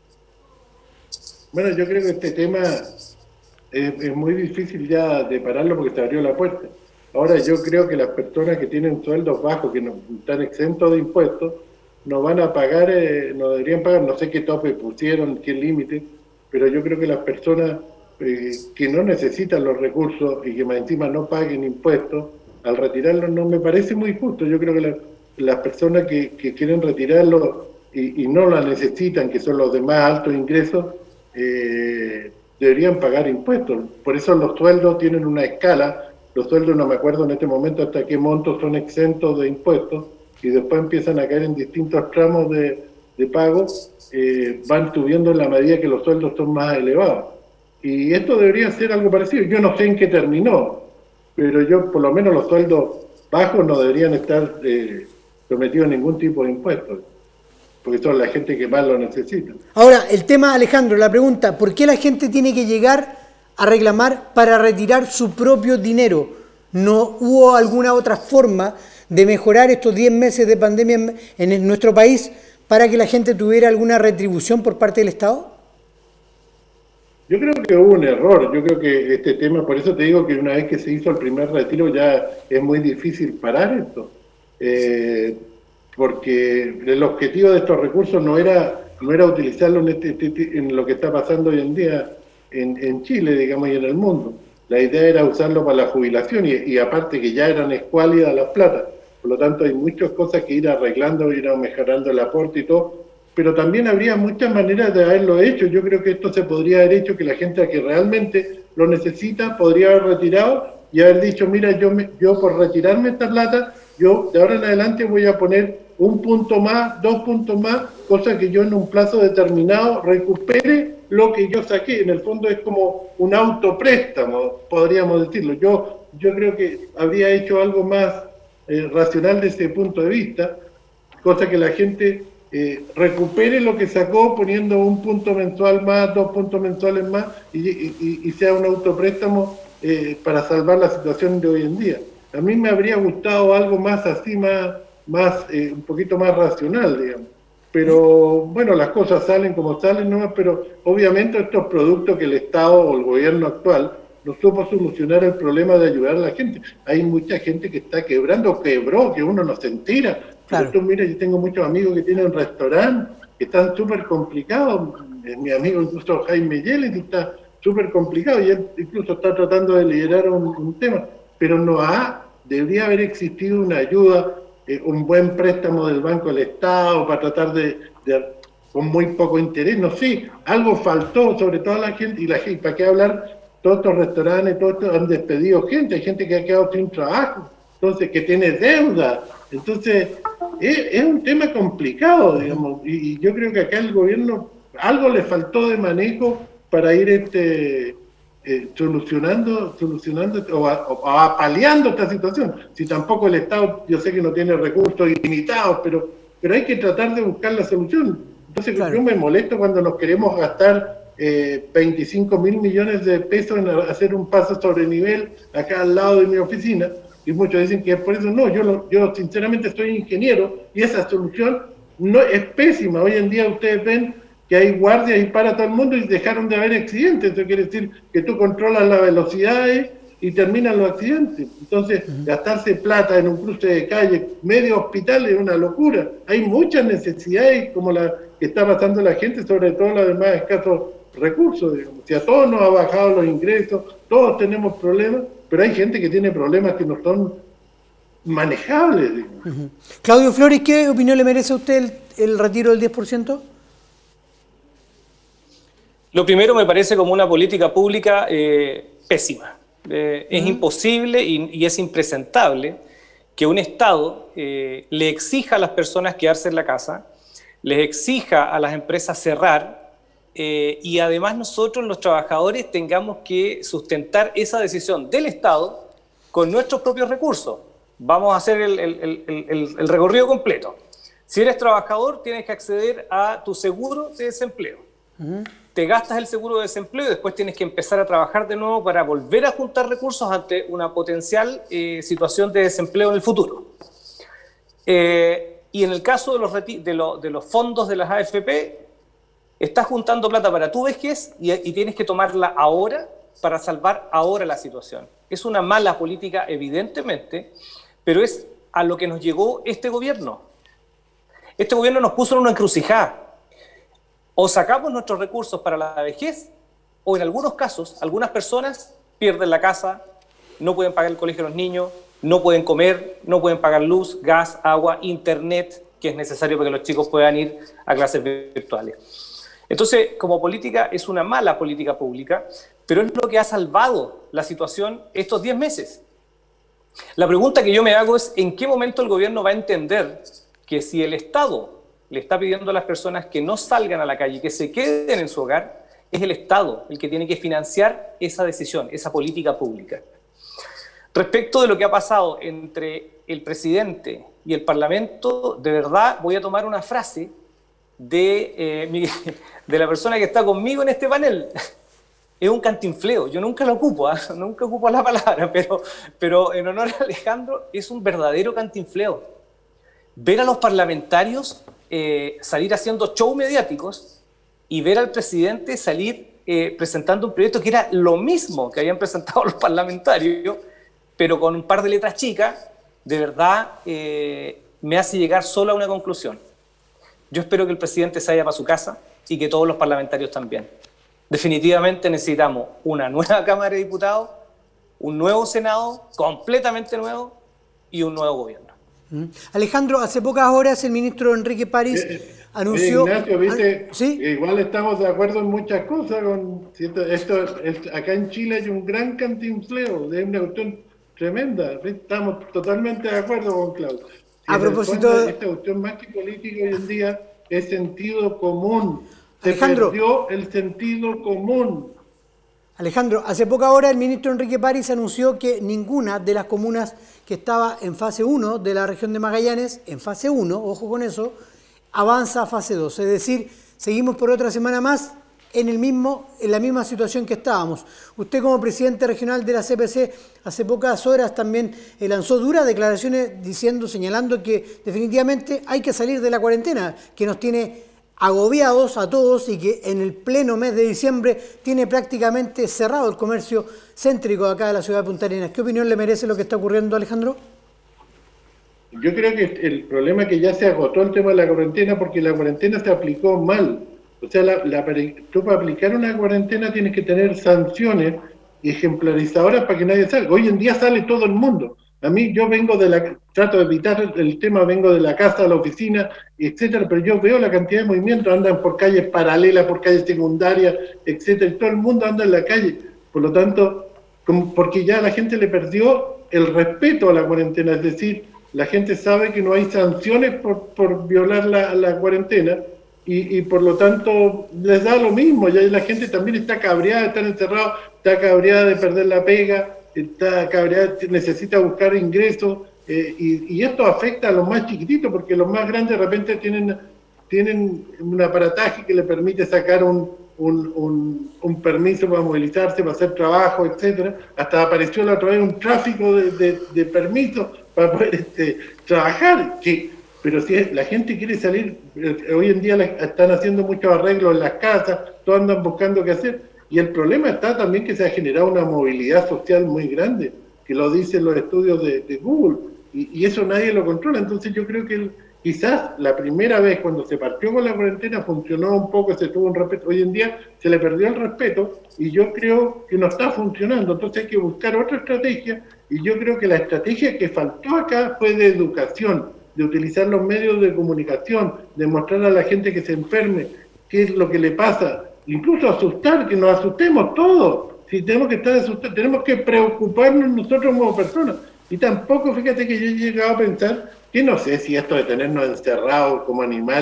Bueno, yo creo que este tema es, es muy difícil ya de pararlo porque se abrió la puerta. Ahora yo creo que las personas que tienen sueldos bajos, que no están exentos de impuestos, no van a pagar, eh, no deberían pagar, no sé qué tope pusieron, qué límite, pero yo creo que las personas eh, que no necesitan los recursos y que más encima no paguen impuestos, al retirarlo no me parece muy justo. Yo creo que la, las personas que, que quieren retirarlo y, y no la necesitan, que son los de más altos ingresos, eh, deberían pagar impuestos. Por eso los sueldos tienen una escala. Los sueldos, no me acuerdo en este momento hasta qué montos son exentos de impuestos, y después empiezan a caer en distintos tramos de, de pago, eh, van subiendo en la medida que los sueldos son más elevados. Y esto debería ser algo parecido. Yo no sé en qué terminó, pero yo, por lo menos los sueldos bajos no deberían estar eh, sometidos a ningún tipo de impuestos, porque son la gente que más lo necesita. Ahora, el tema, Alejandro, la pregunta, ¿por qué la gente tiene que llegar a reclamar para retirar su propio dinero? ¿No hubo alguna otra forma de mejorar estos diez meses de pandemia en, en nuestro país para que la gente tuviera alguna retribución por parte del Estado? Yo creo que hubo un error. Yo creo que este tema, por eso te digo que una vez que se hizo el primer retiro ya es muy difícil parar esto, eh, porque el objetivo de estos recursos no era no era utilizarlo en, este, este, en lo que está pasando hoy en día en, en Chile, digamos, y en el mundo. La idea era usarlo para la jubilación y, y aparte que ya eran escuálidas las platas. Por lo tanto, hay muchas cosas que ir arreglando, ir mejorando el aporte y todo, pero también habría muchas maneras de haberlo hecho. Yo creo que esto se podría haber hecho, que la gente que realmente lo necesita podría haber retirado y haber dicho, mira, yo, me, yo por retirarme esta plata, yo de ahora en adelante voy a poner un punto más, dos puntos más, cosa que yo en un plazo determinado recupere lo que yo saqué. En el fondo es como un autopréstamo, podríamos decirlo. Yo, yo creo que habría hecho algo más eh, racional desde ese punto de vista, cosa que la gente eh, recupere lo que sacó poniendo un punto mensual más, dos puntos mensuales más, y, y, y sea un autopréstamo eh, para salvar la situación de hoy en día. A mí me habría gustado algo más así, más, más eh, un poquito más racional, digamos. Pero bueno, las cosas salen como salen nomás, pero obviamente estos productos que el Estado o el gobierno actual no supo solucionar el problema de ayudar a la gente. Hay mucha gente que está quebrando, quebró, que uno no se entera. Claro. Pero tú mira, yo tengo muchos amigos que tienen restaurantes que están súper complicados. Mi amigo incluso Jaime Yeles está súper complicado y él incluso está tratando de liderar un, un tema. Pero no ha, debería haber existido una ayuda, eh, un buen préstamo del Banco del Estado para tratar de, de, con muy poco interés, no sé, algo faltó, sobre todo a la gente, y la gente, ¿para qué hablar? Todos estos restaurantes, todos estos han despedido gente, hay gente que ha quedado sin trabajo, entonces, que tiene deuda, entonces, es, es un tema complicado, digamos, y, y yo creo que acá el gobierno, algo le faltó de manejo para ir este... Eh, solucionando, solucionando o, a, o apaleando esta situación. Si tampoco el Estado, yo sé que no tiene recursos ilimitados, pero, pero hay que tratar de buscar la solución. Entonces claro. Yo me molesto cuando nos queremos gastar eh, veinticinco mil millones de pesos en hacer un paso sobre nivel acá al lado de mi oficina, y muchos dicen que es por eso. No, yo, lo, yo sinceramente soy ingeniero y esa solución no es pésima. Hoy en día ustedes ven que hay guardias y para todo el mundo y dejaron de haber accidentes. Eso quiere decir que tú controlas las velocidades y terminan los accidentes. Entonces, uh-huh. gastarse plata en un cruce de calle, medio hospital, es una locura. Hay muchas necesidades como la que está pasando la gente, sobre todo los demás escasos recursos. Digamos. Si a todos nos ha bajado los ingresos, todos tenemos problemas, pero hay gente que tiene problemas que no son manejables. Uh-huh. Claudio Flores, ¿qué opinión le merece a usted el, el retiro del diez por ciento? Lo primero, me parece como una política pública eh, pésima. Eh, uh-huh. Es imposible y, y es impresentable que un Estado eh, le exija a las personas quedarse en la casa les exija a las empresas cerrar eh, y además nosotros los trabajadores tengamos que sustentar esa decisión del Estado con nuestros propios recursos. Vamos a hacer el, el, el, el, el recorrido completo. Si eres trabajador, tienes que acceder a tu seguro de desempleo. Uh-huh. Te gastas el seguro de desempleo y después tienes que empezar a trabajar de nuevo para volver a juntar recursos ante una potencial eh, situación de desempleo en el futuro. Eh, y en el caso de los, de, lo, de los fondos de las A F P, estás juntando plata para tu vejez y, y tienes que tomarla ahora para salvar ahora la situación. Es una mala política, evidentemente, pero es a lo que nos llegó este gobierno. Este gobierno nos puso en una encrucijada. O sacamos nuestros recursos para la vejez, o en algunos casos, algunas personas pierden la casa, no pueden pagar el colegio de los niños, no pueden comer, no pueden pagar luz, gas, agua, internet, que es necesario para que los chicos puedan ir a clases virtuales. Entonces, como política, es una mala política pública, pero es lo que ha salvado la situación estos diez meses. La pregunta que yo me hago es, ¿en qué momento el gobierno va a entender que si el Estado le está pidiendo a las personas que no salgan a la calle, que se queden en su hogar, es el Estado el que tiene que financiar esa decisión, esa política pública? Respecto de lo que ha pasado entre el presidente y el Parlamento, de verdad voy a tomar una frase de, eh, mi, de la persona que está conmigo en este panel. Es un cantinfleo, yo nunca lo ocupo, ¿eh? nunca ocupo la palabra, pero, pero en honor a Alejandro, es un verdadero cantinfleo. Ver a los parlamentarios eh, salir haciendo show mediáticos y ver al presidente salir eh, presentando un proyecto que era lo mismo que habían presentado los parlamentarios, pero con un par de letras chicas, de verdad eh, me hace llegar solo a una conclusión. Yo espero que el presidente se vaya para su casa y que todos los parlamentarios también. Definitivamente necesitamos una nueva Cámara de Diputados, un nuevo Senado, completamente nuevo, y un nuevo gobierno. Mm. Alejandro, hace pocas horas el ministro Enrique París eh, anunció... Eh, Ignacio, ¿viste? ¿Sí? Igual estamos de acuerdo en muchas cosas. Con, esto, esto, esto, acá en Chile hay un gran cantinfleo, es una cuestión tremenda. Estamos totalmente de acuerdo con Claudio. Si a propósito... de esta cuestión más que política hoy en día es sentido común. Se Alejandro, perdió el sentido común. Alejandro, hace poca hora el ministro Enrique París anunció que ninguna de las comunas que estaba en fase uno de la región de Magallanes, en fase uno, ojo con eso, avanza a fase dos. Es decir, seguimos por otra semana más en, el mismo, en la misma situación que estábamos. Usted como presidente regional de la C P C hace pocas horas también eh, lanzó duras declaraciones diciendo, señalando que definitivamente hay que salir de la cuarentena, que nos tiene agobiados a todos y que en el pleno mes de diciembre tiene prácticamente cerrado el comercio céntrico acá de la ciudad de Punta Arenas. ¿Qué opinión le merece lo que está ocurriendo, Alejandro? Yo creo que el problema es que ya se agotó el tema de la cuarentena porque la cuarentena se aplicó mal. O sea, la, la, tú para aplicar una cuarentena tienes que tener sanciones ejemplarizadoras para que nadie salga. Hoy en día sale todo el mundo. A mí, yo vengo de la, trato de evitar el tema, vengo de la casa a la oficina, etcétera, pero yo veo la cantidad de movimientos, andan por calles paralelas, por calles secundarias, etcétera, y todo el mundo anda en la calle. Por lo tanto, como, porque ya la gente le perdió el respeto a la cuarentena, es decir, la gente sabe que no hay sanciones por, por violar la, la cuarentena, y, y por lo tanto les da lo mismo, ya la gente también está cabreada de estar encerrado, está cabreada de perder la pega, está cabreada, necesita buscar ingresos, eh, y, y esto afecta a los más chiquititos, porque los más grandes de repente tienen, tienen un aparataje que le permite sacar un, un, un, un permiso para movilizarse, para hacer trabajo, etcétera. Hasta apareció la otra vez un tráfico de, de, de permisos para poder este, trabajar, que, pero si la gente quiere salir, hoy en día están haciendo muchos arreglos en las casas, todos andan buscando qué hacer. Y el problema está también que se ha generado una movilidad social muy grande, que lo dicen los estudios de, de Google, y, y eso nadie lo controla. Entonces yo creo que el, quizás la primera vez cuando se partió con la cuarentena funcionó un poco, se tuvo un respeto. Hoy en día se le perdió el respeto y yo creo que no está funcionando. Entonces hay que buscar otra estrategia, y yo creo que la estrategia que faltó acá fue de educación, de utilizar los medios de comunicación, de mostrar a la gente que se enferme qué es lo que le pasa, incluso asustar, que nos asustemos todos. Si tenemos que estar asustados, tenemos que preocuparnos nosotros como personas. Y tampoco, fíjate que yo he llegado a pensar que no sé si esto de tenernos encerrados como animales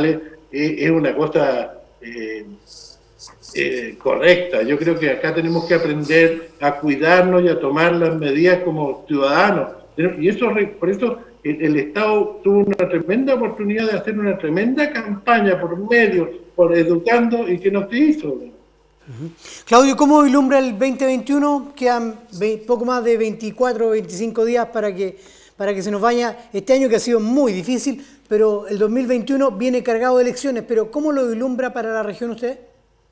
es, es una cosa eh, eh, correcta. Yo creo que acá tenemos que aprender a cuidarnos y a tomar las medidas como ciudadanos. Y eso, por eso el, el Estado tuvo una tremenda oportunidad de hacer una tremenda campaña por medios, por educando, y que no se hizo. Uh-huh. Claudio, ¿cómo vislumbra el veinte veintiuno? Quedan poco más de veinticuatro o veinticinco días para que, para que se nos vaya este año, que ha sido muy difícil, pero el dos mil veintiuno viene cargado de elecciones. Pero ¿cómo lo vislumbra para la región usted?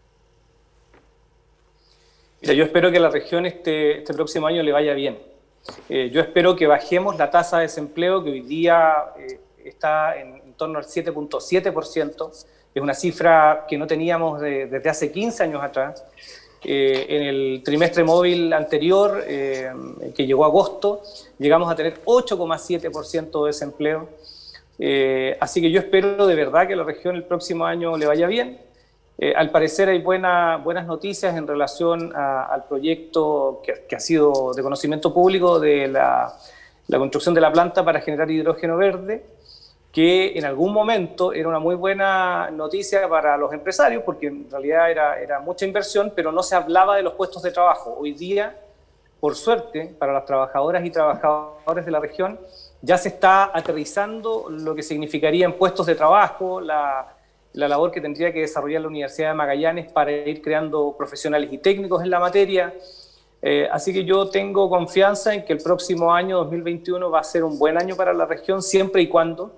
Mira, yo espero que a la región este, este próximo año le vaya bien. Eh, yo espero que bajemos la tasa de desempleo, que hoy día eh, está en, en torno al siete punto siete por ciento. Es una cifra que no teníamos de, desde hace quince años atrás. Eh, en el trimestre móvil anterior, eh, que llegó a agosto, llegamos a tener ocho coma siete por ciento de desempleo. Eh, así que yo espero de verdad que a la región el próximo año le vaya bien. Eh, al parecer hay buena, buenas noticias en relación a, al proyecto que, que ha sido de conocimiento público de la, la construcción de la planta para generar hidrógeno verde, que en algún momento era una muy buena noticia para los empresarios, porque en realidad era, era mucha inversión, pero no se hablaba de los puestos de trabajo. Hoy día, por suerte, para las trabajadoras y trabajadores de la región, ya se está aterrizando lo que significaría en puestos de trabajo, la, la labor que tendría que desarrollar la Universidad de Magallanes para ir creando profesionales y técnicos en la materia. Eh, así que yo tengo confianza en que el próximo año, dos mil veintiuno, va a ser un buen año para la región, siempre y cuando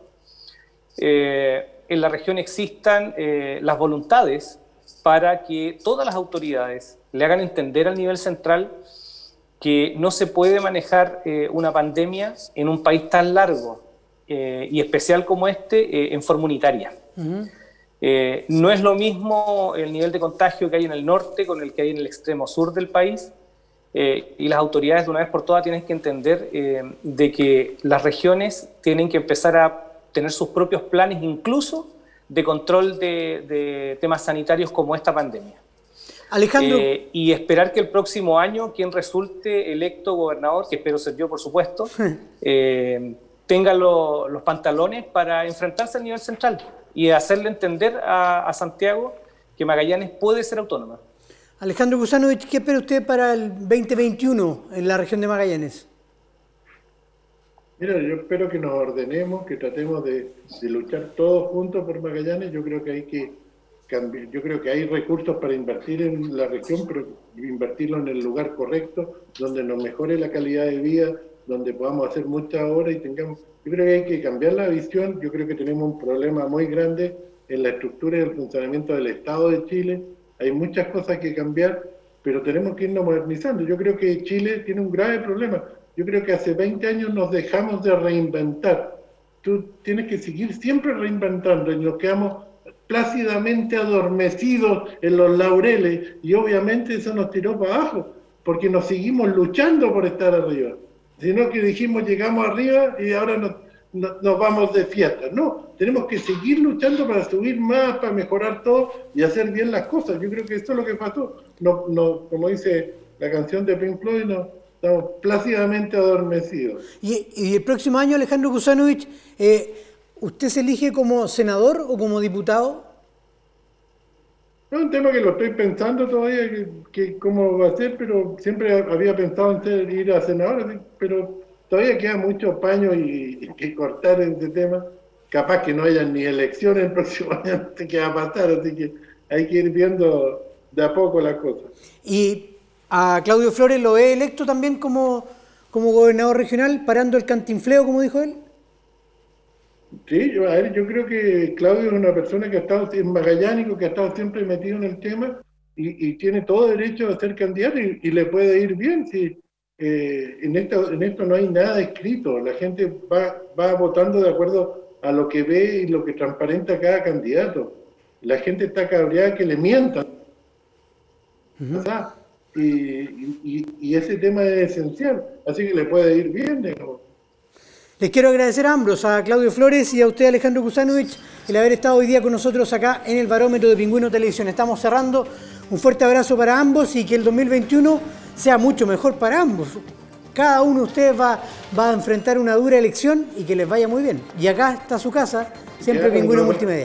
eh, en la región existan eh, las voluntades para que todas las autoridades le hagan entender al nivel central que no se puede manejar eh, una pandemia en un país tan largo eh, y especial como este eh, en forma unitaria. Uh-huh. Eh, no es lo mismo el nivel de contagio que hay en el norte con el que hay en el extremo sur del país, eh, y las autoridades de una vez por todas tienen que entender eh, de que las regiones tienen que empezar a tener sus propios planes, incluso de control de, de temas sanitarios como esta pandemia. Alejandro. Eh, y esperar que el próximo año quien resulte electo gobernador, que espero ser yo por supuesto, eh, tenga lo, los pantalones para enfrentarse al nivel central y hacerle entender a, a Santiago que Magallanes puede ser autónoma. Alejandro Kusanovich, ¿qué espera usted para el veinte veintiuno en la región de Magallanes? Mira, yo espero que nos ordenemos, que tratemos de, de luchar todos juntos por Magallanes. Yo creo que hay que cambiar, yo creo que hay recursos para invertir en la región, pero invertirlo en el lugar correcto, donde nos mejore la calidad de vida, donde podamos hacer muchas obras y tengamos... Yo creo que hay que cambiar la visión. Yo creo que tenemos un problema muy grande en la estructura y el funcionamiento del Estado de Chile. Hay muchas cosas que cambiar, pero tenemos que irnos modernizando. Yo creo que Chile tiene un grave problema. Yo creo que hace veinte años nos dejamos de reinventar. Tú tienes que seguir siempre reinventando y nos quedamos plácidamente adormecidos en los laureles y obviamente eso nos tiró para abajo porque nos seguimos luchando por estar arriba. Sino que dijimos llegamos arriba y ahora nos, nos, nos vamos de fiesta. No, tenemos que seguir luchando para subir más, para mejorar todo y hacer bien las cosas. Yo creo que esto es lo que pasó. No, no, como dice la canción de Pink Floyd, no, estamos plácidamente adormecidos. Y, y el próximo año, Alejandro Kusanovich, eh, ¿usted se elige como senador o como diputado? Es un tema que lo estoy pensando todavía, que, que cómo va a ser, pero siempre había pensado en ser, ir a senador, pero todavía queda mucho paño y, y que cortar en ese tema. Capaz que no haya ni elecciones el próximo año, no sé qué va a pasar, así que hay que ir viendo de a poco las cosas. Y a Claudio Flores lo he electo también como, como gobernador regional, parando el cantinfleo, como dijo él. Sí, yo, a ver, yo creo que Claudio es una persona que ha estado en magallánico, que ha estado siempre metido en el tema y, y tiene todo derecho a ser candidato y, y le puede ir bien. Si, eh, en, esto, en esto no hay nada escrito, la gente va, va votando de acuerdo a lo que ve y lo que transparenta cada candidato. La gente está cabreada que le mientan. Uh-huh. O sea, y, y, y ese tema es esencial, así que le puede ir bien, digamos. Les quiero agradecer a ambos, a Claudio Flores y a usted, Alejandro Kusanovich, el haber estado hoy día con nosotros acá en el Barómetro de Pingüino Televisión. Estamos cerrando. Un fuerte abrazo para ambos y que el dos mil veintiuno sea mucho mejor para ambos. Cada uno de ustedes va, va a enfrentar una dura elección y que les vaya muy bien. Y acá está su casa, siempre Pingüino Multimedia.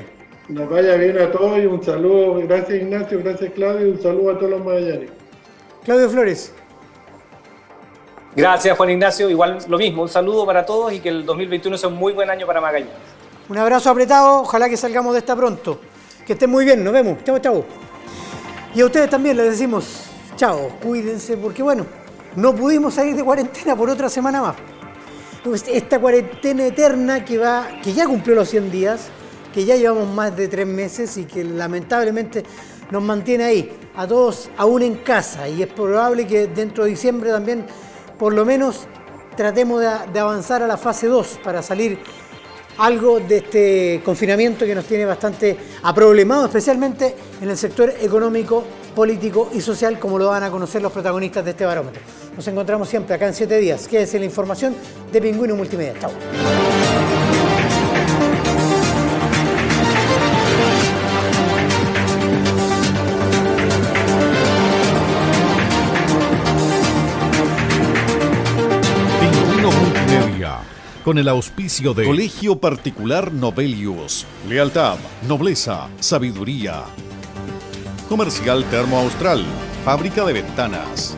nos vaya bien a todos y un saludo. Gracias Ignacio, gracias Claudio y un saludo a todos los magallanes. Claudio Flores. Gracias Juan Ignacio, igual lo mismo, un saludo para todos y que el dos mil veintiuno sea un muy buen año para Magallanes. Un abrazo apretado, ojalá que salgamos de esta pronto. Que estén muy bien, nos vemos. Chao, chao. Y a ustedes también les decimos chao, cuídense, porque bueno, no pudimos salir de cuarentena por otra semana más. Esta cuarentena eterna que, va, que ya cumplió los cien días, que ya llevamos más de tres meses y que lamentablemente nos mantiene ahí, a todos aún en casa. Y es probable que dentro de diciembre también, por lo menos, tratemos de, de avanzar a la fase dos para salir algo de este confinamiento que nos tiene bastante aproblemado, especialmente en el sector económico, político y social, como lo van a conocer los protagonistas de este barómetro. Nos encontramos siempre acá en siete días. Quédese la información de Pingüino Multimedia. Chao. Pingüino Multimedia, con el auspicio de Colegio Particular Novelius. Lealtad, nobleza, sabiduría. Comercial Termo Austral, fábrica de ventanas.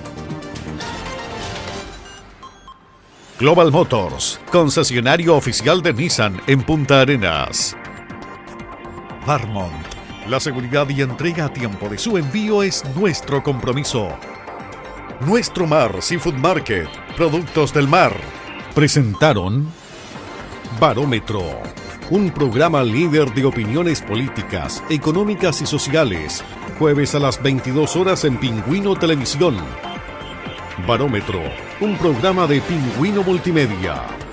Global Motors, concesionario oficial de Nissan en Punta Arenas. Varmont, la seguridad y entrega a tiempo de su envío es nuestro compromiso. Nuestro Mar Seafood Market, productos del mar. Presentaron Barómetro, un programa líder de opiniones políticas, económicas y sociales. Jueves a las veintidós horas en Pingüino Televisión. Barómetro, un programa de Pingüino Multimedia.